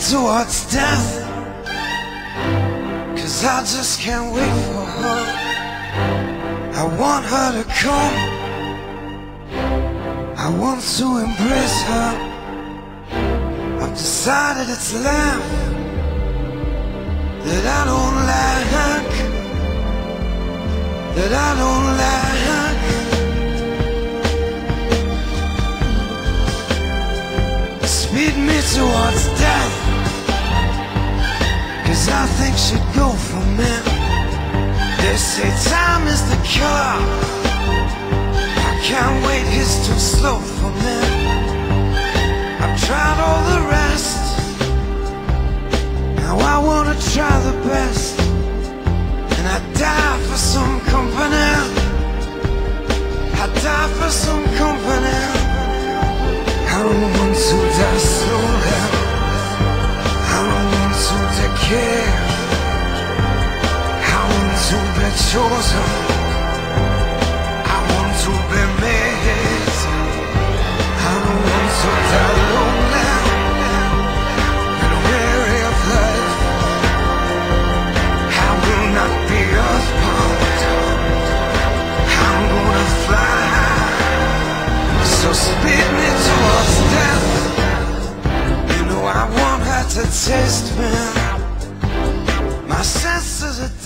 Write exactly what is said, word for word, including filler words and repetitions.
towards death, 'cause I just can't wait for her. I want her to come, I want to embrace her. I've decided it's life that I don't like, that I don't like. Speed me towards death, 'cause I think she'd go for me. They say time is the cure, I can't wait, it's too slow for me. I've tried all the rest, now I wanna try the best. And I die for some company, I die for some company. I don't want to die slowly, I don't want to decay. I want to be chosen, I want to be made. I don't want to die lonely and weary of life. I will not be earthbound, I'm gonna fly. So speed me towards death, you know I want her to taste me. My senses are